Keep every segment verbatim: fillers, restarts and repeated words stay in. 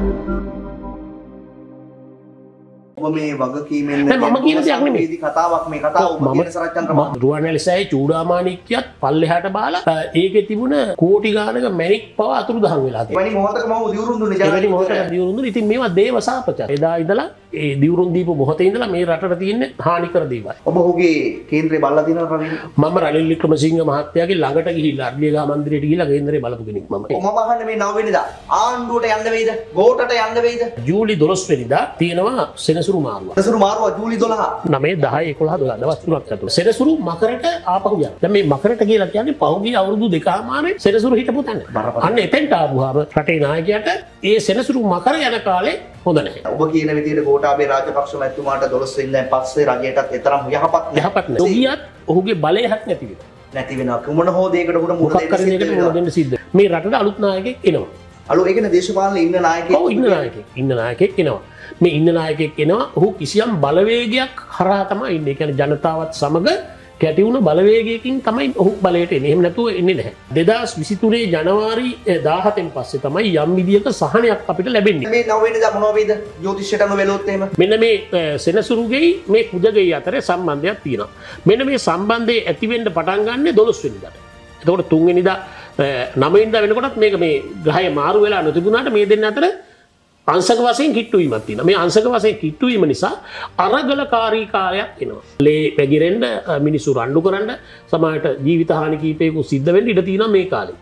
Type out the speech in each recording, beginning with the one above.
මේ වගකීමෙන් මම කියන දෙයක් නෙමෙයි කතාවක් මේ කතාව ඔබ කියන සරච්චන්ද්‍ර මහතා රුවන්වැලිසෑය චූඩාමාණික්කයත් පල්ලෙහාට බාලා ඒකේ තිබුණ කෝටි ගානක මැණික් පවා අතුරුදහන් වෙලා තියෙනවා. එවැනි මොහොතක මම දිවුරුන්දුනේ එවැනි මොහොතක දිවුරුන්දුනේ. ඉතින් මේවා දේව සාපචාර. එදා ඉඳලා ඒ දිවුරුන් දීපු මොහොතේ ඉඳලා මේ රටට තියෙන හානිකර දේවල්. ඔබ ඔහුගේ කේන්ද්‍රේ බලලා තියෙනවා රනිල්? මම රනිල් වික්‍රමසිංහ මහත්තයාගේ ළඟට ගිහිල්ලා අර්ලියගහ මන්දිරයට ගිහිල්ලා කේන්ද්‍රේ බලපු කෙනෙක් මම. මම අහන්නේ මේ නව වෙනිදා ආණ්ඩුවට යන්න වෙයිද? ගෝඨට යන්න වෙයිද? ජූලි දොළොස් වෙනිදා තියෙනවා සෙනසුරු මාරුව. සෙනසුරු මාරුව ජූලි දොළහ නවය දහ එකොළහ දොළහ දවස් තුනක් ඇතුළත සෙනසුරු මකරට ආපහු යනවා. දැන් මේ මකරට කියලා කියන්නේ පහුගිය අවුරුදු දෙකමාරේ සෙනසුරු හිටපු තැන. අන්න එතෙන්ට ආවම රටේ නායකයාට ඒ සෙනසුරු මකර යන කාලේ හොඳ නැහැ. ඔබ කියන විදිහට ගෝඨාභය රාජපක්ෂ මැතිතුමාට දොළොස් වෙනිදාන් පස්සේ රජයටත් එතරම් යහපත් යහපත් නැහැ. ඔගියත් ඔහුගේ බලය හත් නැති වෙනවා. නැති වෙනවා. කුමන හෝ දෙයකට උඩ මුහුණ දෙන්න සිද්ධ. මේ රටට අලුත් නායකයෙක් එනවා. අලුත් ඒ කියන්නේ දේශපාලන ඉන්න නායකයෙක්. ඔව් ඉන්න නායකයෙක්. ඉන්න නායකයෙක් එනවා. මේ ඉන්න නායකයෙක් එනවා. ඔහු කිසියම් බලවේගයක් හරහා තමයි ඉන්නේ. ඒ කියන්නේ ජනතාවත් සමග කැටි වුණ බලවේගයකින් තමයි ඔහු බලයට එන්නේ. එහෙම නැතුව එන්නේ නැහැ. දෙදහස් විසිතුනේ ජනවාරි දාහතෙන් පස්සේ තමයි යම් විදියක සහනයක් අපිට ලැබෙන්නේ. මේ නව වෙනිදා මොනවා වේද? ජ්‍යොතිෂයට අනුව වෙලොත් එහෙම. මෙන්න මේ සෙනසුරුගේ මේ කුජගේ අතර සම්බන්ධයක් තියෙනවා. මෙන්න මේ සම්බන්ධය ඇති වෙන්න පටන් ගන්න දොළොස් වෙනිදාට. එතකොට තුන් වෙනිදා නව වෙනිදා වෙනකොටත් මේක මේ ග්‍රහය මාරු වෙලා නොතිබුණාට මේ දෙන්න අතර අංශක වශයෙන් කිට්ටු වීමක් තියෙනවා. මේ අංශක වශයෙන් කිට්ටු වීම නිසා අරගලකාරී කාර්යයක් එනවා. ලේ පැගිරෙන්න මිනිස්සු රණ්ඩු කරන්න සමාජයට ජීවිත හානි කීපයක සිද්ධ වෙන්න ඉඩ තියෙනවා මේ කාලේ.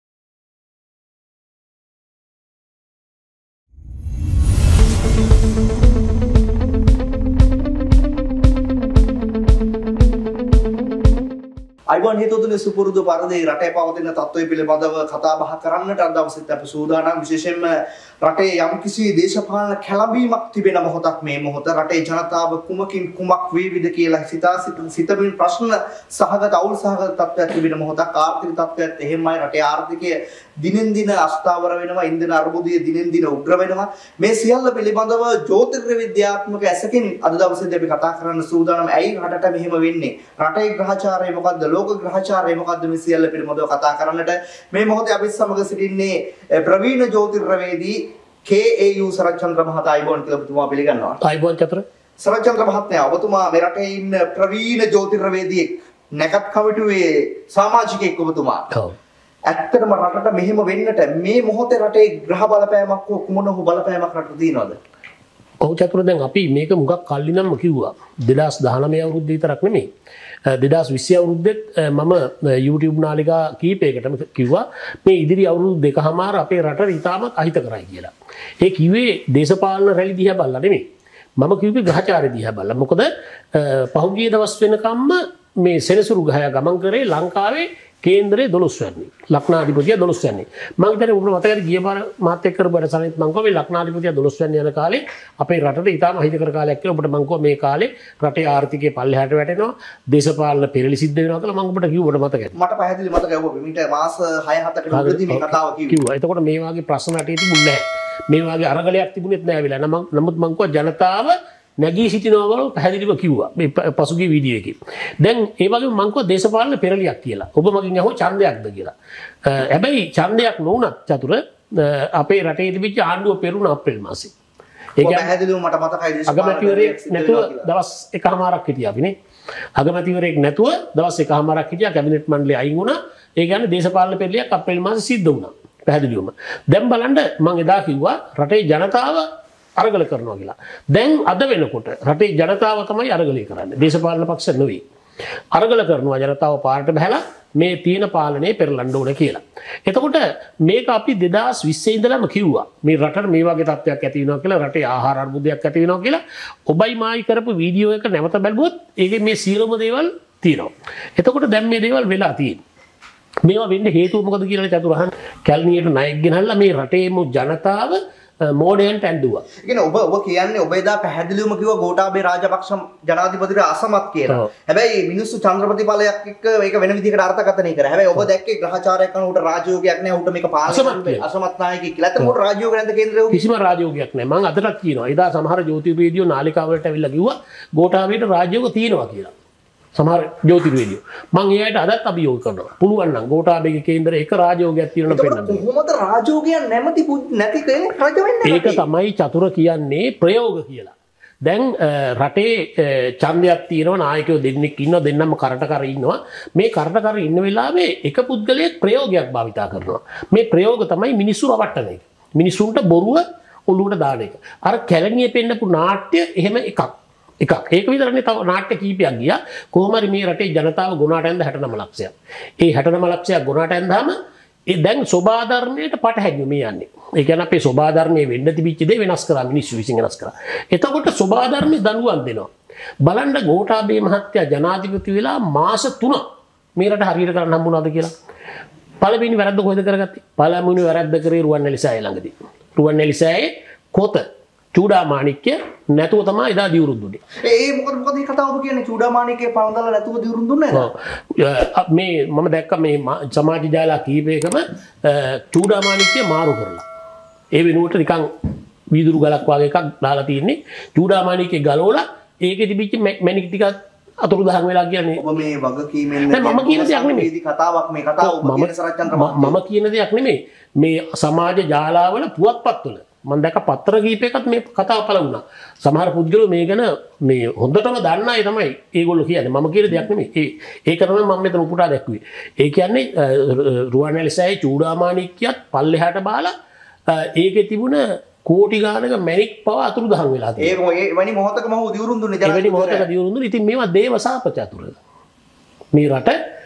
අයිබෝන් හේතුතුනේ සුපුරුදු පරිදි රටේ පවතින තත්ත්වය පිළිබඳව කතා බහ කරන්නට අද දවසේත් අපි සූදානම්. විශේෂයෙන්ම රටේ යම්කිසි දේශපාලන කැළඹීමක් තිබෙන මොහොතක් මේ මොහොත. රටේ ජනතාව කුමකින් කුමක් වේවිද කියලා සිතා සිතමින් ප්‍රශ්න සහගත අවුල් සහගත තත්ත්වයක් තිබෙන මොහොතක්. ආර්ථික තත්ත්වයත් එහෙමයි. රටේ ආර්ථිකය දිනෙන් දින අස්ථාවර වෙනවා. ඉන්ධන අර්බුදය දිනෙන් දින උග්‍ර වෙනවා. මේ සියල්ල පිළිබඳව ජ්‍යොතිර්විද්‍යාත්මක ඇසකින් අද දවසේදී අපි කතා කරන්න සූදානම්. ඇයි රටට මෙහෙම වෙන්නේ? රටේ ග්‍රහචාරය මොකද්ද? ලෝක ග්‍රහචාරය මොකද්ද? මේ සියල්ල පිළිබඳව කතා කරන්නට මේ මොහොතේ අපි සමග සිටින්නේ ප්‍රවීණ ජ්‍යොතිර්වේදී කේ ඒ යූ සරච්චන්ද්‍ර මහතා. අයිබෝන් කියලා ඔබතුමා පිළිගන්නවා. අයිබෝන් චතුර. සරච්චන්ද්‍ර මහත්මයා ඔබතුමා මේ රටේ ඉන්න ප්‍රවීණ ජ්‍යොතිර්වේදියෙක්, නැකත් කමිටුවේ සමාජිකයෙක් ඔබතුමා. ඔව්. ඇත්තටම රටට මෙහෙම වෙන්නට මේ මොහොතේ රටේ ග්‍රහ බලපෑමක් හෝ කුමන හෝ බලපෑමක් රටට තියෙනවද? ඔව් චතුර, දැන් අපි මේක මුගක් කල්ලි නම් කිව්වා. දෙදහස් දහනවය අවුරුද්දේ විතරක් නෙමෙයි. දෙදහස් විස්සි අවුරුද්දෙත් මම YouTube නාලිකා කීපයකටම කිව්වා මේ ඉදිරි අවුරුදු දෙකමාර අපේ රටට ඉතාමත් අහිතකරයි කියලා. ඒ කිව්වේ දේශපාලන රැලි දිහා බලලා නෙමෙයි. මම කිව්වේ ග්‍රහචාරය දිහා බලලා. මොකද පහුගිය දවස් වෙනකම්ම මේ සෙනසුරු ග්‍රහය ගමන් කරේ ලංකාවේ කේන්ද්‍රයේ දොළොස් වෙනි. ලග්නාධිපතිය දොළොස් වෙනි. මම හිතන්නේ ඔබට මතකයි ගිය පාර මාත් එක්ක කරපු වැඩසටහනෙත් මම කිව්වා මේ ලග්නාධිපතිය දොළොස් වෙනි යන කාලේ අපේ රටට ඉතාම අහිතකර කාලයක් කියලා. ඔබට මම කිව්වා මේ කාලේ රටේ ආර්ථිකය පල්ලෙහාට වැටෙනවා, දේශපාලන පෙරලි සිද්ධ වෙනවා කියලා මම ඔබට කිව්වා. ඔබට මතකයි. මට පැහැදිලි මතකයි. ඔබ මිට මාස හය හතකට උඩදී මේ කතාව කිව්වා. එතකොට මේ වගේ ප්‍රශ්න රටේ තිබුණේ නැහැ. මේ වගේ අරගලයක් තිබුණෙත් නැහැ වෙලා. නමුත් මම කිව්වා ජනතාව නැගී සිටිනවා බව පැහැදිලිව කිව්වා මේ පසුගිය වීඩියෝ එකේ. දැන් ඒ වගේම මම කිව්වා දේශපාලන පෙරලියක් කියලා. ඔබ මගෙන් අහුවා ඡන්දයක්ද කියලා. හැබැයි ඡන්දයක් නොවුනත් චතුර අපේ රටේ තිබිච්ච ආණ්ඩුව පෙරුණ අප්‍රේල් මාසේ. ඒක පැහැදිලිව මට මතකයි දේශපාලන අගමැතිවරයෙක් නැතුව දවස් එකමාරක් හිටියා අපිනේ. අගමැතිවරයෙක් නැතුව දවස් එකමාරක් හිටියා. කැබිනට් මණ්ඩලය අයින් වුණා. ඒ කියන්නේ දේශපාලන පෙරලියක් අප්‍රේල් මාසේ සිද්ධ වුණා. පැහැදිලිවම. දැන් බලන්න මම එදා කිව්වා රටේ ජනතාව අරගල කරනවා කියලා. දැන් අද වෙනකොට රටේ ජනතාව තමයි අරගලය කරන්නේ. දේශපාලන පක්ෂ නෙවෙයි. අරගල කරනවා ජනතාව පාරට බහැලා මේ තියෙන පාලනය පෙරලන්න ඕන කියලා. එතකොට මේක අපි දෙදහස් විස්සේ ඉඳලම කිව්වා. මේ රටට මේ වගේ තත්ත්වයක් ඇති වෙනවා කියලා, රටේ ආහාර අර්බුදයක් ඇති වෙනවා කියලා. ඔබයි මායි කරපු වීඩියෝ එක නැවත බැලුවොත් ඒකේ මේ සියලුම දේවල් තියෙනවා. එතකොට දැන් මේ දේවල් වෙලා තියෙන්නේ. මේවා වෙන්න හේතුව මොකද කියලා චතුරහන් කැලණියට ණයක් ගෙනල්ලා මේ රටේම ජනතාව මෝඩයන්ට ඇඬුවා. ඒ කියන්නේ ඔබ ඔබ කියන්නේ ඔබ එදා පැහැදිලිවම කිව්වා ගෝඨාභය රාජපක්ෂ ජනාධිපතිට අසමත් කියලා. හැබැයි මිනිස්සු චන්ද්‍රපති බලයක් එක්ක ඒක වෙන විදිහකට අර්ථකථනය කරා. හැබැයි ඔබ දැක්කේ ග්‍රහචාරයක් කරන උට රාජ්‍යෝගයක් නැහැ. උට මේක පාලනය අසමත් නායකයෙක් කියලා. එතකොට රාජ්‍යෝග නැද්ද කේන්ද්‍රයේ? කිසිම රාජ්‍යෝගයක් නැහැ. මම අදටත් කියනවා. එදා සමහර ජ්‍යොතිර්වේදියෝ නාලිකාවලට ඇවිල්ලා කිව්වා ගෝඨාභයට රාජ්‍යෝග තියෙනවා කියලා. සමහර ජ්‍යොතිර්වේදියෝ. මම එයාට අදත් අභියෝග කරනවා. පුළුවන් නම් ගෝඨාභයගේ කේන්දරේ එක රාජෝගයක් තියෙනවා පෙන්නන්න. කොහොමද රාජෝගයක් නැමැති නැති කෙනෙක් රජ වෙන්නේ? ඒක තමයි චතුර කියන්නේ ප්‍රයෝග කියලා. දැන් රටේ ඡන්දයක් තියෙනවා නායකයෝ දෙන්නෙක් ඉන්නවා දෙන්නම කරට කර ඉන්නවා. මේ කරට කර ඉන්න වෙලාවේ එක පුද්ගලයෙක් ප්‍රයෝගයක් භාවිතා කරනවා. මේ ප්‍රයෝග තමයි මිනිස්සු රවට්ටන එක. මිනිස්සුන්ට බොරුව ඔලුවට දාන එක. අර කැලණියේ පෙන්නපු නාට්‍ය එහෙම එකක්. එකක්. ඒක විතරනේ තව නාට්‍ය කීපයක් ගියා. කොහොම හරි මේ රටේ ජනතාව ගුණාට ඇඳ හැටනම ලක්ෂයක්. ඒ හැටනම ලක්ෂයක් ගුණාට ඇඳාම ඒ දැන් සෝබාධර්මයට පටහැග්ගු මේ යන්නේ. ඒ කියන්නේ අපේ සෝබාධර්මයේ වෙන්න තිබිච්ච දේ වෙනස් කරා මිනිස්සු විසින් වෙනස් කරා. එතකොට සෝබාධර්මයේ දඬුවම් දෙනවා. බලන්න ගෝඨාභය මහත්තයා ජනාධිපති වෙලා මාස තුනක් මේ රට හරියට කරන්න හම්බුණාද කියලා. පළවෙනි වැරද්ද කොහෙද කරගත්තේ? පළමුවෙනි වැරද්ද කරේ රුවන්වැලිසෑය ළඟදී. රුවන්වැලිසෑයේ කොත චූඩාමාණික්‍ය නැතුව තමයි එදා දිවුරුම් දුන්නේ. ඒ මොකද මොකද මේ කතාව ඔබ කියන්නේ චූඩාමාණික්‍ය පළඳලා නැතුව දිවුරුම් දුන්නේ නැහැ. මේ මම දැක්ක මේ සමාජ ජාලා කීපයකම චූඩාමාණික්‍ය මාරු කරලා. ඒ වෙනුවට නිකන් වීදුරු ගලක් වගේ එකක් දාලා තියෙන්නේ. චූඩාමාණික්‍ය ගලවලා ඒකේ තිබිච්ච මැණික් ටිකක් අතුරුදහන් වෙලා කියන්නේ. ඔබ මේ වගකීමෙන් මම කියන දෙයක් නෙමෙයි. කතාවක් මේ කතාව ඔබ කියන සරච්චන්ද්‍ර මම කියන දෙයක් නෙමෙයි. මේ සමාජ ජාලාවල පුවත්පත්වල මම දැක්ක පත්‍ර කීපයකත් මේ කතාව පළ වුණා. සමහර පුද්ගලයෝ මේ ගැන මේ හොඳටම දන්න අය තමයි ඒගොල්ලෝ කියන්නේ. මම කියන දෙයක් නෙමෙයි. ඒ ඒක තමයි මම මෙතන උපුටා දැක්ුවේ. ඒ කියන්නේ රුවන්වැලිසෑයේ චූඩාමාණික්‍යත් පල්ලෙහාට බාලා ඒකේ තිබුණ කෝටි ගානක මැණික් පව අතුරුදහන් වෙලා තියෙනවා. ඒ වෙනි මොහොතක මම දිවුරුම් දුන්නේ ජනාධිපති. ඒ වෙනි මොහොතක දිවුරුම් දුන්නේ. ඉතින් මේවා දේව සාප චතුර. මේ රට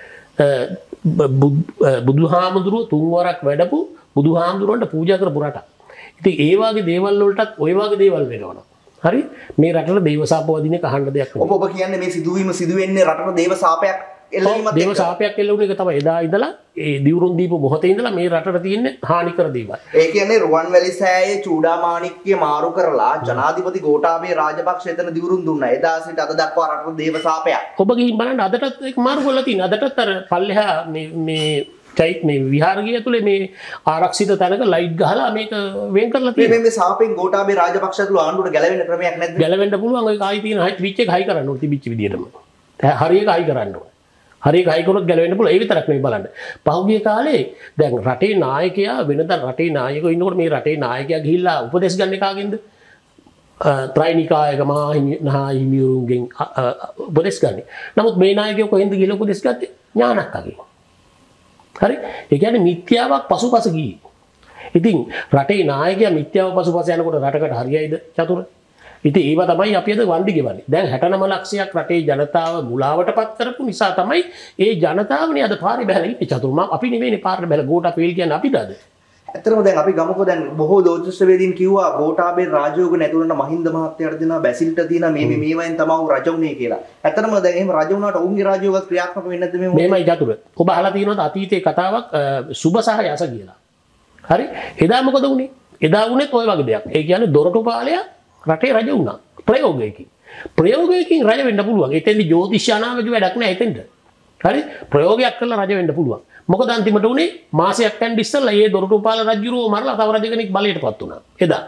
බුදුහාමුදුරුව තුන් වරක් වැඩපු බුදුහාමුදුරුවන්ට පූජා කරපු රටක්. ඉතින් ඒ වගේ දේවල් වලටත් ওই වගේ දේවල් වෙනවා. හරි? මේ රටට දේව සාප වදින එක අහන්න දෙයක් නෙවෙයි. ඔබ ඔබ කියන්නේ මේ සිදුවීම සිදු වෙන්නේ රටට දේව සාපයක් එල්ලීමත් එක්ක. දේව සාපයක් එල්ලුණ එක තමයි එදා ඉඳලා ඒ දිවුරුම් දීපු මොහොතේ ඉඳලා මේ රටට තියෙන හානිකර දේවල්. ඒ කියන්නේ රුවන්වැලිසෑයේ චූඩාමාණික්‍ය මාරු කරලා ජනාධිපති ගෝඨාභය රාජපක්ෂ එතන දිවුරුම් දුන්නා. එදා සිට අද දක්වා රටට දේව සාපයක්. ඔබ ගිහින් බලන්න අදටත් ඒක මාරු කරලා තියෙනවා. අදටත් අර පල්ලෙහා මේ මේ චෛත් මේ විහාරගිය ඇතුලේ මේ ආරක්ෂිත තැනක ලයිට් ගහලා මේක වෙන් කරලා තියෙනවා. මේ මේ සාපෙන් ගෝඨාභය රාජපක්ෂ ඇතුළු ආණ්ඩුවට ගැලවෙන්න ක්‍රමයක් නැද්ද? ගැලවෙන්න පුළුවන්. ඔය කායි තියෙන හයි ස්විච් එක හයි කරන්න ඕනේ තිබිච්ච විදියටම. හරියට හයි කරන්න ඕනේ. හරියට හයි කරොත් ගැලවෙන්න පුළුවන්. ඒ විතරක් නෙවෙයි බලන්න. පහුගිය කාලේ දැන් රටේ නායකයා වෙනදා රටේ නායකයෝ ඉන්නකොට මේ රටේ නායකයා ගිහිල්ලා උපදෙස් ගන්න කාගෙන්ද? ත්‍රයිනිකායක මහා හිමිවරුන්ගෙන් උපදෙස් ගන්න. නමුත් මේ නායකයෝ කොහෙන්ද ගිහිල්ලා උපදෙස් ගත්තේ? ඥානක්කගෙන්. හරි? ඒ කියන්නේ මිත්‍යාවක් පසුපස ගියේ. ඉතින් රටේ නායකයා මිත්‍යාව පසුපස යනකොට රටකට හරියයිද චතුර? ඉතින් ඒව තමයි අපි අද වන්දි ගෙවන්නේ. දැන් හැටනම ලක්ෂයක් රටේ ජනතාව මුලාවටපත් කරපු නිසා තමයි ඒ ජනතාවනේ අද පාරේ බැලලා ඉන්නේ චතුර. අපි නෙවෙයිනේ පාරේ බැලලා ගෝඨාභය කියන්නේ අපිට අද. ඇත්තටම දැන් අපි ගමුකෝ දැන් බොහෝ ජෝතිෂ්‍යවේදීන් කිව්වා ගෝඨාභය රාජයෝග නැතුණට මහින්ද මහත්තයාට දෙනවා බැසිල්ට තියෙනවා මේ මේ මේවෙන් තමයි රජ වුනේ කියලා. ඇත්තටම දැන් එහෙම රජ වුණාට ඔවුන්ගේ රාජයෝග ක්‍රියාත්මක වෙන්නේ නැද්ද මේ මොකද? මේමයි චතුර. ඔබ අහලා තියෙනවද අතීතයේ කතාවක් සුබ සහ යස කියලා. හරි? එදා මොකද වුනේ? එදා වුණේත් ওই වගේ දෙයක්. ඒ කියන්නේ දොරටුපාලයා රටේ රජ වුණා. ප්‍රයෝගයකින්. ප්‍රයෝගයකින් රජ වෙන්න පුළුවන්. එතෙන්දි ජ්‍යොතිෂ අනාවගේ වැඩක් නෑ එතෙන්ද. හරි? ප්‍රයෝගයක් කරලා රජ වෙන්න පුළුවන්. මොකද අන්තිමට උනේ මාසයක් යන ඉස්සෙල්ලා ඒ දොරටුපාල රජුරෝ මරලා තව රජ කෙනෙක් බලයටපත් වුණා. එදා.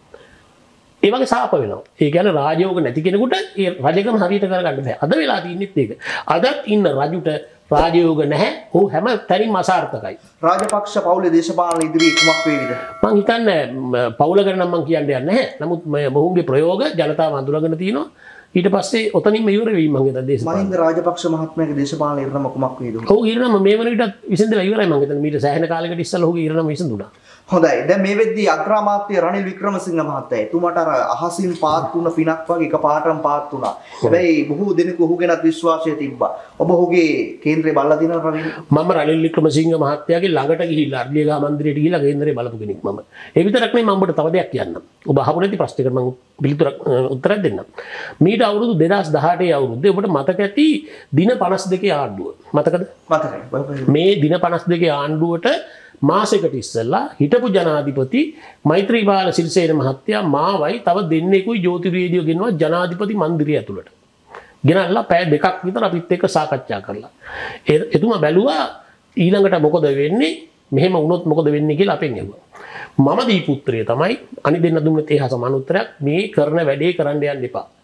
ඒ වගේ සාප වෙනවා. ඒ කියන්නේ රාජයෝග නැති කෙනෙකුට ඒ රජකම හරියට කරගන්න බෑ. අද වෙලා තියෙන්නේත් ඒක. අදත් ඉන්න රජුට රාජයෝග නැහැ. ඔහු හැම තැනින්ම අසාර්ථකයි. රාජපක්ෂ පවුලේ දේශපාලන ඉදිරියේ කුමක් වේවිද? මං හිතන්නේ පවුල ගැන නම් මං කියන්න යන්නේ නැහැ. නමුත් මොහුගේ ප්‍රයෝග ජනතාව අඳුරගෙන තිනවා. ඊට පස්සේ ඔතනින්ම ඉවර වෙයි මං හිතන දේශපාලන. මහින්ද රාජපක්ෂ මහත්මයාගේ දේශපාලන ඉරණම කුමක් වේද? ඔහු ඉරණම මේ වන විටත් විසඳලා ඉවරයි මං හිතන්නේ. මීට සෑහෙන කාලයකට ඉස්සෙල්ලා ඔහුගේ ඉරණම විසඳුණා. හොඳයි. දැන් මේ වෙද්දී අග්‍රාමාත්‍ය රනිල් වික්‍රමසිංහ මහත්තයා එතුමාට අර අහසින් පාත් වුණ පිනක් වගේ එකපාරටම පාත් වුණා. හැබැයි බොහෝ දෙනෙකු ඔහු ගැනත් විශ්වාසය තිබ්බා. ඔබ ඔහුගේ කේන්ද්‍රේ බලලා තියෙනවද රනිල්? මම රනිල් වික්‍රමසිංහ මහත්තයාගේ ළඟට ගිහිල්ලා අර්ලියගහ මන්දිරයට ගිහිල්ලා කේන්ද්‍රේ බලපු කෙනෙක් මම. ඒ විතරක් නෙමෙයි මම ඔබට තව දෙයක් කියන්නම්. ඔබ අහපු නැති ප්‍රශ්නයකට මම පිළිතුරක් උත්තරයක් දෙන්නම්. මීට අවුරුදු දෙදාස් දහඅටේ අවුරුද්දේ ඔබට මතක ඇති දින පනස් දෙකේ ආණ්ඩුව. මතකද? මතකයි. මේ දින පනස් දෙකේ ආණ්ඩුවට මාසෙකට ඉස්සෙල්ලා හිටපු ජනාධිපති මෛත්‍රීපාල සිරිසේන මහත්තයා මාවයි තව දෙන්නෙකුයි ජ්‍යොතිර්වේදියෝ ගෙනවා ජනාධිපති මන්දිරය ඇතුළට. ගෙනල්ලා පැය දෙකක් විතර අපිත් එක්ක සාකච්ඡා කළා. එතුමා බැලුවා ඊළඟට මොකද වෙන්නේ? මෙහෙම වුණොත් මොකද වෙන්නේ කියලා අපෙන් ඇහුවා. මම දීපු උත්තරය තමයි අනි දෙන්න දුන්නත් ඒ හා සමාන උත්තරයක්. මේ කරන වැඩේ කරන්න යන්න එපා.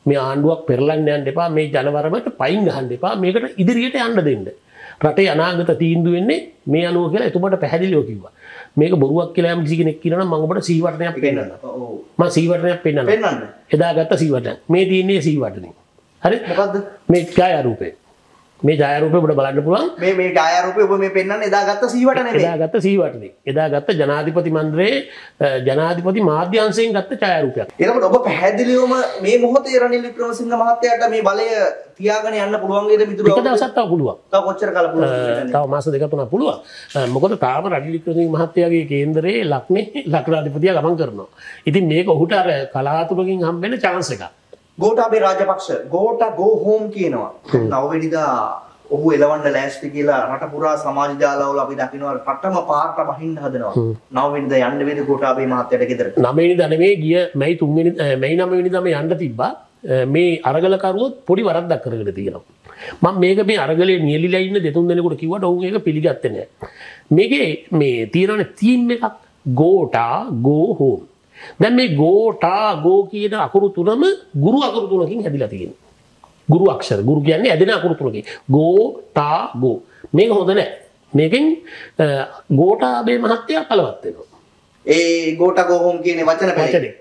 මේ ආණ්ඩුවක් පෙරලන්න යන්න එපා. මේ ජනවරමට පයින් ගහන්න එපා. මේකට ඉදිරියට යන්න දෙන්න. රටේ අනාගත තීන්දුව වෙන්නේ මේ අනුව කියලා එතුමාට පැහැදිලිව කිව්වා. මේක බොරුවක් කියලා යම් කිසි කෙනෙක් කියනවා නම් මම ඔබට සීවටනයක් පෙන්නන්නම්. ඔව්. මම සීවටනයක් පෙන්නන්නම්. පෙන්නන්න. එදා ගත්ත සීවටනය. මේ තියෙන්නේ සීවටනේ. හරි? මොකද්ද? මේ ඡායාරූපේ. මේ ඡායාරූපේ ඔබට බලන්න පුළුවන්. මේ මේ ඡායාරූපේ ඔබ මේ පෙන්නන්නේ එදා ගත්ත සීවට නෙමෙයි. එදා ගත්ත සීවටනේ. එදා ගත්ත ජනාධිපති මණ්ඩලයේ ජනාධිපති මාධ්‍යාංශයෙන් ගත්ත ඡායාරූපයක්. එතකොට ඔබ පැහැදිලිවම මේ මොහොතේ රනිල් වික්‍රමසිංහ මහත්තයාට මේ බලය තියාගෙන යන්න පුළුවන් වේද මිතුරු? එක දවසක් තව පුළුවන්. තව කොච්චර කාල පුළුවන්? තව මාස දෙක තුනක් පුළුවන්. මොකද තාම රනිල් වික්‍රමසිංහ මහත්තයාගේ කේන්දරයේ ලක්නේ ලක්නාධිපතියා ගමන් කරනවා. ඉතින් මේක ඔහුට අර කලාතුරකින් හම්බෙන්න chance එකක්. ගෝඨාභය රාජපක්ෂ ගෝඨා go home කියනවා. නවවෙනිදා ඔහු එලවන්න ලෑස්ති කියලා රට පුරා සමාජ ජාලවල අපි දකිනවා පටම පාරට බහින්න හදනවා. නවවෙනිදා යන්න වේද ගෝඨාභය මහත්තයාට ගෙදරට? නවවෙනිදා නෙමෙයි ගිය මැයි තුන්වෙනි මැයි නවවෙනිදා මේ යන්න තිබ්බා. මේ අරගල කරුවොත් පොඩි වරද්දක් කරගෙන තියෙනවා. මම මේක මේ අරගලේ නියලිලා ඉන්න දෙතුන් දෙනෙකුට කිව්වට ඔවුන් ඒක පිළිගත්තේ නැහැ. මේකේ මේ තියෙනනේ තීම් එකක් ගෝඨා go home. දැන් මේ ගෝඨා ගෝ කියන අකුරු තුනම ගුරු අකුරු තුනකින් හැදිලා තියෙනවා. ගුරු අක්ෂර. ගුරු කියන්නේ ඇදෙන අකුරු තුනකින්. ගෝඨා ගෝ. මේක හොඳ නැහැ. මේකෙන් ගෝඨාභය මහත්තයා කලවත් වෙනවා. ඒ ගෝඨා ගෝ හෝම් කියන වචන පැලේ.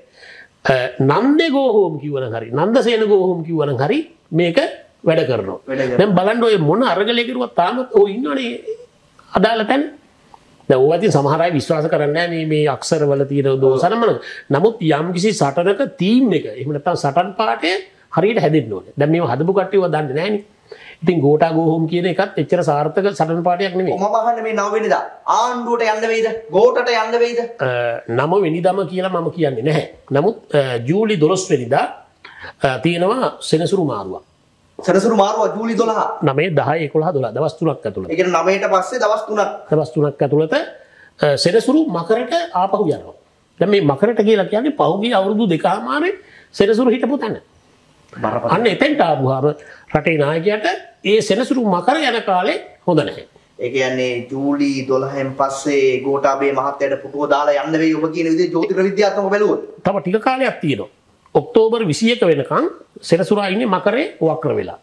නන්දේ ගෝ හෝම් කිව්වනම් හරි. නන්දසේන ගෝ හෝම් කිව්වනම් හරි මේක වැඩ කරනවා. දැන් බලන්න ඔය මොන අරගලේ කිරුවත් තාමත් ඔය ඉන්නවනේ අදාළ තැන. දැන් ඕවා ඉතින් සමහර අය විශ්වාස කරන්නේ නැහැ මේ මේ අක්ෂරවල තියෙන දෝෂනමන. නමුත් යම් කිසි සටනක තීම් එක එහෙම නැත්නම් සටන් පාඨය හරියට හැදෙන්න ඕනේ. දැන් මේව හදපු කට්ටියව දන්නේ නැහනේ. ඉතින් ගෝඨා go home කියන එකත් එච්චර සාර්ථක සටන් පාඨයක් නෙමෙයි. මම අහන්නේ මේ නව වෙනිදා ආණ්ඩුවට යන්න වෙයිද? ගෝඨට යන්න වෙයිද? නව වෙනිදාම කියලා මම කියන්නේ නැහැ. නමුත් ජූලි දොළොස් වෙනිදා තියෙනවා සෙනසුරු මාරුවක්. සෙනසුරු මාරුව ජූලි දොළහ. නවය දහය එකොළහ දොළහ දවස් තුනක් ඇතුළත. ඒ කියන්නේ නවයට පස්සේ දවස් තුනක්. දවස් තුනක් ඇතුළත සෙනසුරු මකරට ආපහු යනවා. දැන් මේ මකරට කියලා කියන්නේ පහුගිය අවුරුදු දෙකමාරේ සෙනසුරු හිටපු තැන. අන්න එතෙන්ට ආවම රටේ නායකයාට ඒ සෙනසුරු මකර යන කාලේ හොඳ නැහැ. ඒ කියන්නේ ජූලි දොළහෙන් පස්සේ ගෝඨාභය මහත්තයාට පුටුව දාලා යන්න වෙයි ඔබ කියන විදිහේ ජ්‍යොතිෂ විද්‍යාත්මක බැලුවොත්. තව ටික කාලයක් තියෙනවා. ඔක්තෝබර් විසි එක වෙනකන් සෙනසුරා ඉන්නේ මකරේ වක්‍ර වෙලා.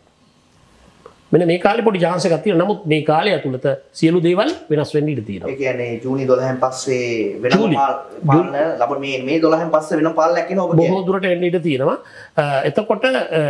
මෙන්න මේ කාලේ පොඩි chance එකක් තියෙනවා. නමුත් මේ කාලය ඇතුළත සියලු දේවල් වෙනස් වෙන්න ඉඩ තියෙනවා. ඒ කියන්නේ ජූනි දොළහෙන් පස්සේ වෙනම පාලන ලබ මේ මේ දොළහෙන් පස්සේ වෙනම පාලනයක් එනවා ඔබ කියන්නේ. බොහෝ දුරට එන්න ඉඩ තියෙනවා. එතකොට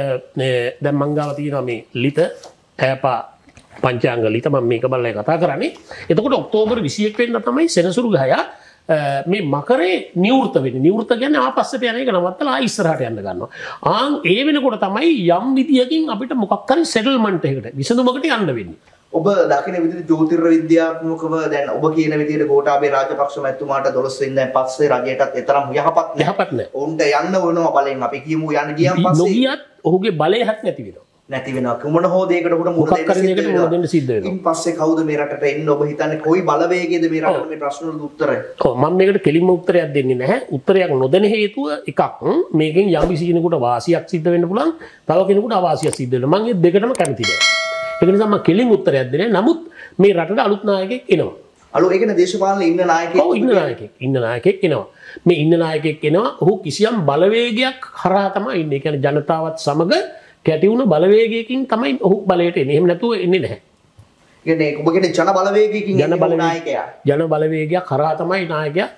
දැන් මං ගාව තියෙනවා මේ ලිත ඈපා පංචාංග ලිත මම මේක බලලා කතා කරන්නේ. එතකොට ඔක්තෝබර් විසි එක වෙනිදා තමයි සෙනසුරු ගහයා මේ මකරේ නිවෘත වෙන්නේ. නිවෘත කියන්නේ ආපස්සට යන එක නවත්තලා ආ ඉස්සරහට යන්න ගන්නවා. ආන් ඒ වෙනකොට තමයි යම් විදියකින් අපිට මොකක් හරි සෙටල්මන්ට් එකකට විසඳුමකට යන්න වෙන්නේ. ඔබ දකින විදිහට ජ්‍යොතිර්ය විද්‍යාත්මකව දැන් ඔබ කියන විදිහට ගෝඨාභය රාජපක්ෂ මැතිතුමාට දොළොස් වෙනිදාන් පස්සේ රජයටත් එතරම් යහපත් නැහැ. යහපත් නැහැ. උන්ට යන්න වෙනවා බලෙන් අපි කියමු යන්න ගියන් පස්සේ නොගියත් ඔහුගේ බලය හත් නැති වෙනවා. නැති වෙනවා. කුමන හෝ දෙයකට උඩ මුහුණ දෙන්න සිද්ධ වෙනවා. ඉන් පස්සේ කවුද මේ රටට එන්න ඔබ හිතන්නේ කොයි බලවේගයේද මේ රටට මේ ප්‍රශ්න වලට උත්තරය? ඔව් මම මේකට කෙලින්ම උත්තරයක් දෙන්නේ නැහැ. උත්තරයක් නොදෙන හේතුව එකක් මේකෙන් යම් කිසි කෙනෙකුට වාසියක් සිද්ධ වෙන්න පුළුවන්. තව කෙනෙකුට අවාසියක් සිද්ධ වෙනවා. මම මේ දෙකටම කැමති නෑ. ඒක නිසා මම කෙලින් උත්තරයක් දෙන්නේ. නමුත් මේ රටට අලුත් නායකයෙක් එනවා. අලුත් ඒ කියන්නේ දේශපාලන ඉන්න නායකයෙක්. ඔව් ඉන්න නායකයෙක්. ඉන්න නායකයෙක් එනවා. මේ ඉන්න නායකයෙක් එනවා. ඔහු කිසියම් බලවේගයක් හරහා තමයි ඉන්නේ. ඒ කියන්නේ ජනතාවත් සමග කැටි වුණ බලවේගයකින් තමයි ඔහු බලයට එන්නේ. එහෙම නැතුව එන්නේ නැහැ. කියන්නේ ඔබ කියන්නේ ජන බලවේගයකින් ජන බලවේගයක්. ජන බලවේගයක් කරා තමයි 나යකයා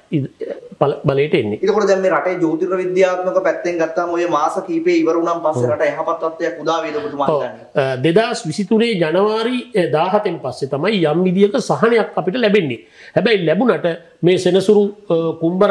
බලයට එන්නේ. ඒකෝට දැන් මේ රටේ ජ්‍යොතිර්ය විද්‍යාත්මක පැත්තෙන් ගත්තාම ඔය මාස කීපේ ඉවර වුණාන් පස්සේ රට යහපත් තත්ත්වයක් උදා වේද ඔබතුමා හිතන්නේ? දෙදාස් විසි තුනේ ජනවාරි දාහතෙන් පස්සේ තමයි යම් විදියක සහනයක් අපිට ලැබෙන්නේ. හැබැයි ලැබුණට මේ සෙනසුරු කුම්භ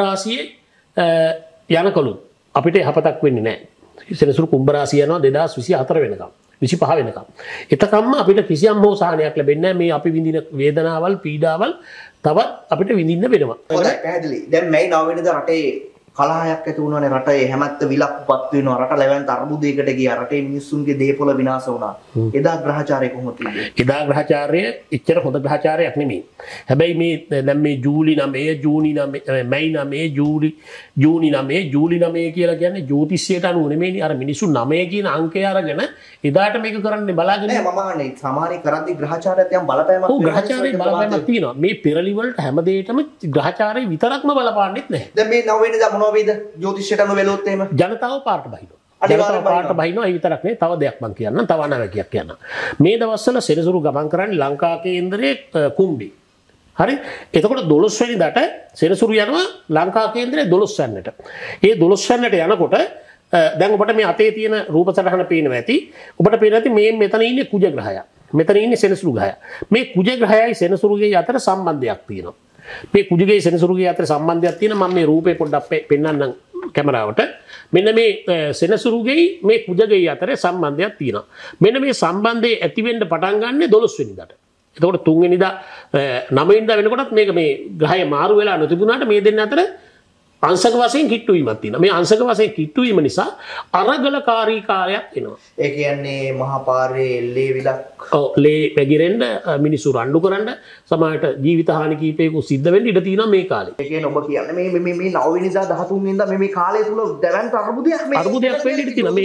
රාශියේ යනකලු අපිට යහපතක් වෙන්නේ නැහැ. සෙනසුරු කුම්භ රාශිය යනවා දෙදාස් විසි හතර වෙනකම්. විසි පහ වෙනකම්. එතකම්ම අපිට කිසියම් හෝ සහනයක් ලැබෙන්නේ නැහැ. මේ අපි විඳින වේදනාවල් පීඩාවල් තවත් අපිට විඳින්න වෙනවා. හොඳයි පැහැදිලි. දැන් මේ නව වෙනිදා රටේ කලහයක් ඇති වුණානේ. රටේ හැමත්ත විලක්කුපත් වෙනවා. රට ලැබෙන අර්බුදයකට ගියා. රටේ මිනිස්සුන්ගේ දේපොළ විනාශ වුණා. එදා ග්‍රහචාරය කොහොමද තිබුණේ? එදා ග්‍රහචාරය එච්චර හොඳ ග්‍රහචාරයක් නෙමෙයි. හැබැයි මේ දැන් මේ ජූලි නවය ජූනි නවය මැයි නවය ජූලි ජූනි නවය ජූලි නවය කියලා කියන්නේ ජ්‍යොතිෂයට අනුව නෙමෙයිනේ. අර මිනිස්සු නවය කියන අංකය අරගෙන එදාට මේක කරන්නේ බලාගෙන නෑ මම අහන්නේ සාමාන්‍ය කරද්දී ග්‍රහචාරයත් යම් බලපෑමක් ඔව් ග්‍රහචාරයේ බලපෑමක් තියෙනවා. මේ පෙරලි වලට හැම දෙයකම ග්‍රහචාරයේ විතරක්ම බලපාන්නෙත් නැහැ. දැන් මේ නව වෙනිදා මොනවා වේද ජ්‍යොතිෂයට අනුව වෙලොත් එහෙම ජනතාව පාරට බහිනවා. ජනතාව පාට බහිනවා. ඒ විතරක් නෙවෙයි තව දෙයක් මම කියන්නම්. තව අනාවැකියක් කියන්නම්. මේ දවස්වල සෙනසුරු ගමන් කරන්නේ ලංකා කේන්දරයේ කුම්බි. හරි. එතකොට දොළොස් වෙනිදාට සෙනසුරු යනවා ලංකා කේන්දරයේ දොළොස් වෙනිදාට. ඒ දොළොස් වෙනිදාට යනකොට දැන් ඔබට මේ අතේ තියෙන රූප සටහන පේනවා ඇති. ඔබට පේනවා ඇති මේ මෙතන ඉන්නේ කුජ ග්‍රහය. මෙතන ඉන්නේ සෙනසුරු ග්‍රහය. මේ කුජ ග්‍රහයයි සෙනසුරුගේ අතර සම්බන්ධයක් තියෙනවා. මේ කුජගේ සෙනසුරුගේ අතර සම්බන්ධයක් තියෙනවා. මම මේ රූපේ පොඩ්ඩක් පෙන්නන්නම් කැමරාවට. මෙන්න මේ සෙනසුරුගේ මේ කුජගේ අතර සම්බන්ධයක් තියෙනවා. මෙන්න මේ සම්බන්ධය ඇති වෙන්න පටන් ගන්න දොළොස් වෙනිදාට. එතකොට තුන් වෙනිදා නව වෙනිදා වෙනකොටත් මේක මේ ග්‍රහය මාරු වෙලා නොතිබුණාට මේ දෙන්න අතර අංශක වශයෙන් කිට්ටු වීමක් තියෙනවා. මේ අංශක වශයෙන් කිට්ටු වීම නිසා අරගලකාරී කාර්යයක් එනවා. ඒ කියන්නේ මහා පාරේ ලේ විලක් ඔව් ලේ පැගිරෙන්න මිනිස්සු රණ්ඩු කරන්න සමහරට ජීවිත හානි කීපයක සිද්ධ වෙන්න ඉඩ තියෙනවා මේ කාලේ. ඒ කියන්නේ ඔබ කියන්නේ මේ මේ මේ නව වෙනිදා දහතුන් වෙනිදා මේ මේ කාලය තුල දැවැන්ත අර්බුදයක් මේ අර්බුදයක් වෙන්න ඉඩ තියෙනවා. මේ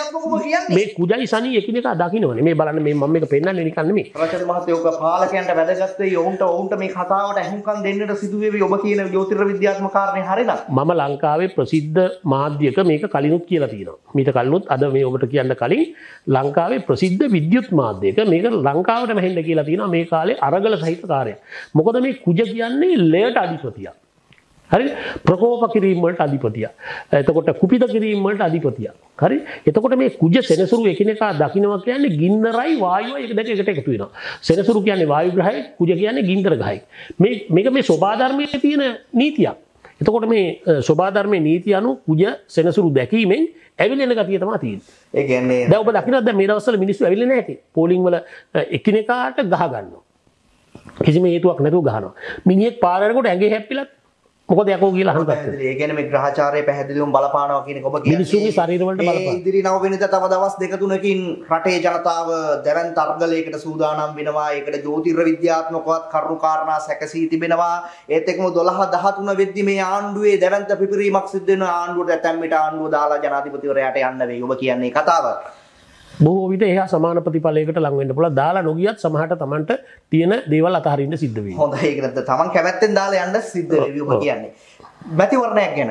මේ මේ කුජයි සනි එකිනෙකා දකින්නවනේ. මේ බලන්න මේ මම මේක පෙන්නන්නේ නිකන් නෙමෙයි. රචන මහත්තයෝ ඔබ පාලකයන්ට වැදගත් වෙයි. ඔවුන්ට ඔවුන්ට මේ කතාවට අහුම්කම් දෙන්නට සිදු වෙවි. ඔබ කියන ජ්‍යොතිර්විද්‍යාත්මක කාරණේ හරියද? මම ලංකාවේ ප්‍රසිද්ධ මාධ්‍යක මේක කලිනුත් කියලා තියෙනවා. මීට කලිනුත් අද මේ ඔබට කියන්න කලින් ලංකාවේ ප්‍රසිද්ධ විද්‍යුත් මාධ්‍යක මේක ලංකාවටම හෙන්න කියලා තියෙනවා මේ කාලේ අරගල සහිත කාර්යයක්. මොකද මේ කුජ කියන්නේ ලයට අධිපතියක්. හරි? ප්‍රකෝප කිරීම වලට අධිපතියක්. එතකොට කුපිත කිරීම වලට අධිපතියක්. හරි? එතකොට මේ කුජ සෙනසුරු එකිනෙකා දකින්නවා කියන්නේ ගින්නරයි වායුවයි එක දෙක එකට එකතු වෙනවා. සෙනසුරු කියන්නේ වායු ග්‍රහයයි, කුජ කියන්නේ ගින්දර ග්‍රහයයි. මේ මේක මේ සෝභා ධර්මයේ තියෙන නීතියක්. එතකොට මේ සෝභා ධර්මයේ නීතිය අනුව කුජ සෙනසුරු දැකීමෙන් ඇවිලෙන ගතිය තමයි තියෙන්නේ. ඒ කියන්නේ දැන් ඔබ දකින්නද දැන් මේ දවස්වල මිනිස්සු ඇවිල්ලා නැහැ කි. පෝලිං වල එකිනෙකාට ගහ ගන්නවා. කිසිම හේතුවක් නැතුව ගහනවා. මිනිහෙක් පාර යනකොට ඇඟේ හැප්පිලත් මොකද යකෝ කියලා අහන්න ගත්තා. ඒ කියන්නේ මේ ග්‍රහචාරය පැහැදිලිවම බලපානවා කියන එක ඔබ කියන්නේ. මිනිස්සුගේ ශරීර වලට බලපාන. ඒ ඉදිරි නව වෙනිදා තව දවස් දෙක තුනකින් රටේ ජනතාව දැවැන්ත අර්ගලයකට සූදානම් වෙනවා. ඒකට ජ්‍යොතිර්විද්‍යාත්මකවත් කරුණු කාරණා සැකසී තිබෙනවා. ඒත් එක්කම දොළහ දහතුන වෙද්දි මේ ආණ්ඩුවේ දැවැන්ත පිපිරීමක් සිද්ධ වෙනවා. ආණ්ඩුවට ඇතැම් විට ආණ්ඩුව දාලා ජනාධිපතිවරයාට යන්න වෙයි. ඔබ කියන්නේ කතාව. බොහෝ විට එහා සමාන ප්‍රතිඵලයකට ලං වෙන්න පුළුවන්. දාලා නොගියත් සමහරට Tamanට තියෙන දේවල් අතහරින්න සිද්ධ වෙයි. හොඳයි ඒක නැත්නම් Taman කැමැත්තෙන් දාලා යන්න සිද්ධ වෙවි ඔබ කියන්නේ. මැතිවරණයක් ගැන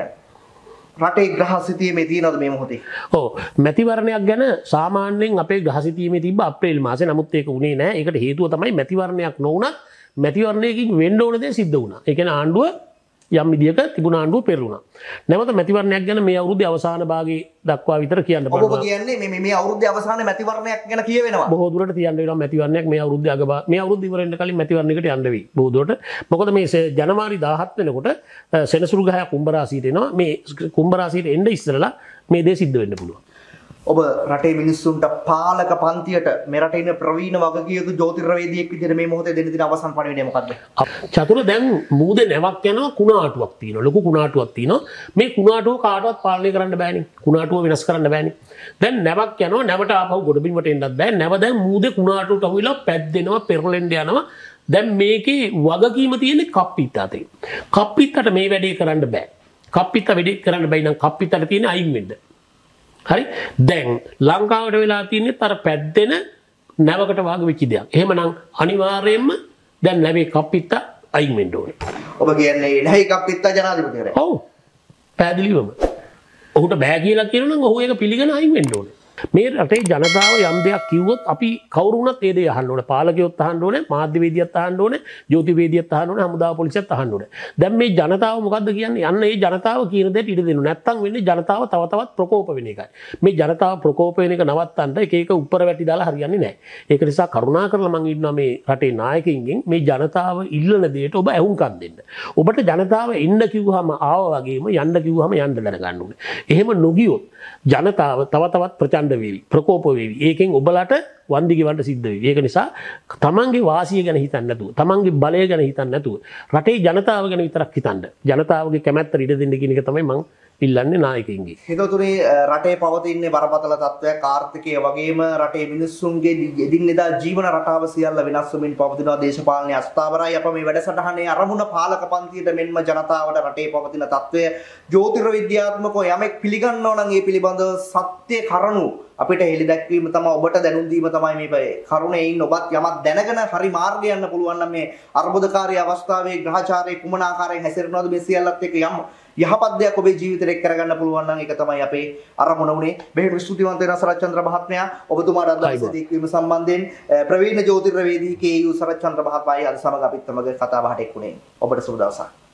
රටේ ග්‍රහසිතීමේ තියෙනවද මේ මොහොතේ? ඔව් මැතිවරණයක් ගැන සාමාන්‍යයෙන් අපේ ග්‍රහසිතීමේ තිබ්බ අප්‍රේල් මාසේ. නමුත් ඒක උනේ නැහැ. ඒකට හේතුව තමයි මැතිවරණයක් නොවුණත් මැතිවරණයකින් වෙන්න ඕන දේ සිද්ධ වුණා. ඒ කියන්නේ ආණ්ඩුව යම් විදියක තිබුණ ආණ්ඩුව පෙරුණා. නැවත මැතිවරණයක් ගැන මේ අවුරුද්දේ අවසාන භාගයේ දක්වා විතර කියන්න පුළුවන්. ඔබ කියන්නේ මේ මේ අවුරුද්දේ අවසානයේ මැතිවරණයක් ගැන කියවෙනවා. බොහෝ දුරට තියන්න වෙනවා මැතිවරණයක් මේ අවුරුද්දේ අග මේ අවුරුද්ද ඉවර වෙන්න කලින් මැතිවරණයකට යන්න වෙයි. බොහෝ දුරට. මොකද මේ ජනවාරි දාහත් වෙනකොට සෙනසුරු ගහය කුම්භ රාශියට එනවා. මේ කුම්භ රාශියට එන්න ඉස්සරලා මේ දේ සිද්ධ වෙන්න පුළුවන්. ඔබ රටේ මිනිස්සුන්ට පාලක පන්තියට මේ රටේ ඉන්න ප්‍රවීණ වගකීම් ජ්‍යොතිර්වේදියෙක් විදිහට මේ මොහොතේ දෙන්න තියෙන අවසන් පණිවිඩය මොකද්ද? චතුර දැන් මූදේ නැවක් යනවා කුණාටුවක් තියෙනවා. ලොකු කුණාටුවක් තියෙනවා. මේ කුණාටුව කාටවත් පාලනය කරන්න බෑනේ. කුණාටුව වෙනස් කරන්න බෑනේ. දැන් නැවක් යනවා නැවට ආපහු ගොඩබිමට එන්නත් බෑ. නැව දැන් මූදේ කුණාටුවට අහුවිලා පැද්දෙනවා පෙරලෙන්න යනවා. දැන් මේකේ වගකීම තියෙන්නේ කප්පිට අතේ. කප්පිටට මේ වැඩේ කරන්න බෑ. කප්පිට වැඩේ කරන්න බැයි නම් කප්පිටට තියෙන්නේ අයින් වෙන්න. හරි දැන් ලංකාවට වෙලා තියන්නේ අර පැද්දෙන නැවකට වාගේ වෙච්ච දෙයක්. එහෙමනම් අනිවාර්යයෙන්ම දැන් නැවේ කප්පිත්ත අයින් වෙන්න ඕනේ. ඔබ කියන්නේ නැහි කප්පිත්ත ජනාධිපතිවරයා. ඔව්. පැහැදිලිවම. ඔහුට බෑ කියලා කියනනම් ඔහු ඒක පිළිගෙන අයින් වෙන්න ඕනේ. මේ රටේ ජනතාව යම් දෙයක් කිව්වොත් අපි කවුරු වුණත් ඒ දේ අහන්න ඕනේ. පාලකයොත් අහන්න ඕනේ, මාධ්‍යවේදියත් අහන්න ඕනේ, ජ්‍යොතිර්වේදියත් අහන්න ඕනේ, හමුදාව පොලිසියත් අහන්න ඕනේ. දැන් මේ ජනතාව මොකද්ද කියන්නේ? යන්න ඒ ජනතාව කියන දෙයට ඉඩ දෙන්න. නැත්තම් වෙන්නේ ජනතාව තව තවත් ප්‍රකෝප වෙන එකයි. මේ ජනතාව ප්‍රකෝප වෙන එක නවත්තන්න එක එක උඩර වැටි දාලා හරියන්නේ නැහැ. ඒක නිසා කරුණා කරලා මම ඉන්නවා මේ රටේ නායකයින්ගෙන් මේ ජනතාව ඉල්ලන දෙයට ඔබ ඇහුම්කන් දෙන්න. ඔබට ජනතාව එන්න කිව්වහම ආවා වගේම යන්න කිව්වහම යන්න දැනගන්න ඕනේ. එහෙම නොගියොත් ජනතාව තව තවත් ප්‍රචණ්ඩ වෙවි ප්‍රකෝප වෙවි. ඒකෙන් ඔබලට වන්දි ගෙවන්න සිද්ධ වෙවි. ඒක නිසා තමන්ගේ වාසිය ගැන හිතන්න නැතුව, තමන්ගේ බලය ගැන හිතන්න නැතුව රටේ ජනතාව ගැන විතරක් හිතන්න. ජනතාවගේ කැමැත්ත ඉඩ දෙන්න කියන එක තමයි මම ඉල්ලන්නේ නායකයින්ගේ. හිතතුනේ රටේ පවතින බරපතල තත්ත්වයක් ආර්ථිකය වගේම රටේ මිනිස්සුන්ගේ එදිනෙදා ජීවන රටාව සියල්ල වෙනස් වෙමින් පවතිනවා. දේශපාලන අස්ථාවරයි අප මේ වැඩසටහනේ අරමුණ පාලක පන්තියට මෙන්ම ජනතාවට රටේ පවතින තත්ත්වය ජ්‍යොතිර්විද්‍යාත්මකව යමෙක් පිළිගන්නවා නම් ඒ පිළිබඳව සත්‍ය කරුණු අපිට හෙළි දැක්වීම තමයි ඔබට දැනුම් දීම තමයි මේ කරුණේ ඉන්න ඔබත් යමක් දැනගෙන හරි මාර්ගය යන්න පුළුවන් නම් මේ අර්බුදකාරී අවස්ථාවේ ග්‍රහචාරයේ කුමන ආකාරයෙන් හැසිරෙනවද මේ සියල්ලත් එක්ක යම් යහපත් දෙයක් ඔබේ ජීවිතේට එක් කරගන්න පුළුවන් නම් ඒක තමයි අපේ අරමුණ උනේ. බෙහෙත් ස්තුතිවන්ත වෙන සරච්චන්ද්‍ර මහත්මයා ඔබතුමාට අද දවසේ දීක්වීම සම්බන්ධයෙන් ප්‍රවීණ ජ්‍යොතිර්වේදී කේ යූ සරච්චන්ද්‍ර මහත්මයායි අද සමග අපිත් සමග කතා බහට එක්ුණේ. ඔබට සුබ දවසක්.